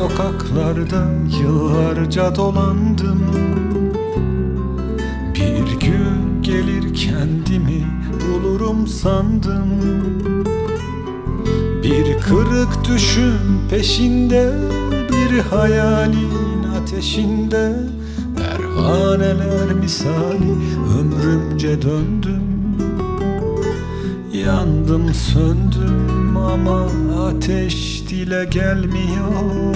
sokaklarda yıllarca dolandım. Bir gün gelir kendimi bulurum sandım. Bir kırık düşün peşinde, bir hayalin ateşinde, pervaneler misali ömrümce döndüm. Yandım söndüm ama ateş dile gelmiyor.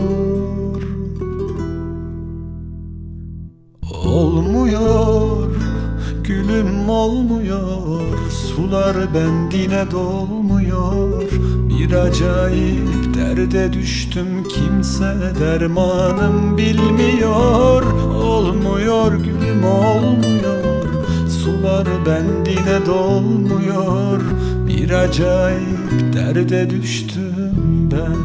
Olmuyor gülüm, olmuyor. Sular bendine dolmuyor. Bir acayip derde düştüm, kimse dermanım bilmiyor. Olmuyor gülüm, olmuyor. Sular bendine dolmuyor. Bir acayip derde düştüm ben.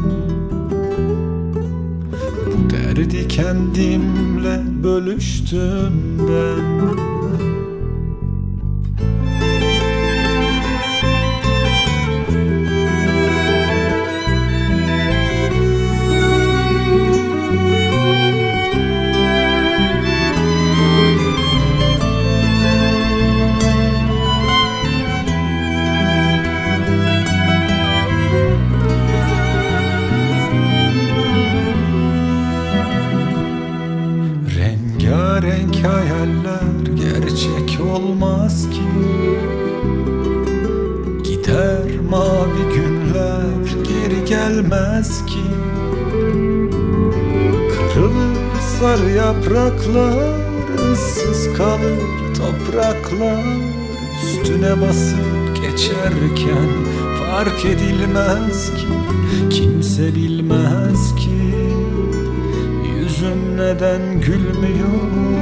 Bu derdi kendimle bölüştüm ben. Rengarenk hayaller gerçek olmaz ki. Gider mavi günler geri gelmez ki. Kırılır sarı yapraklar, ıssız kalır topraklar. Üstüne basıp geçerken fark edilmez ki. Kimse bilmez ki yüzüm neden gülmüyor.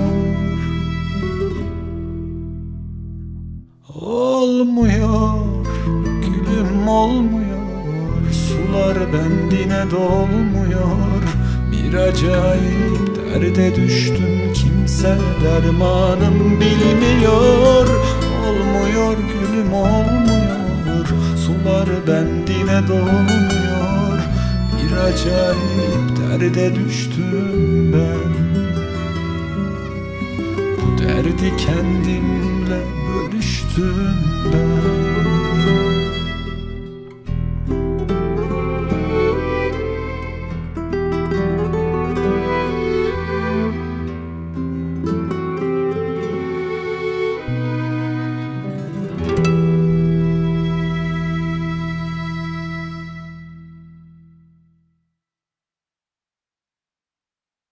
Olmuyor gülüm, olmuyor. Sular bendine dolmuyor. Bir acayip derde düştüm, kimse dermanım bilmiyor. Olmuyor gülüm, olmuyor. Sular bendine dolmuyor. Bir acayip derde düştüm ben. Bu derdi kendimle bölüştüm ben.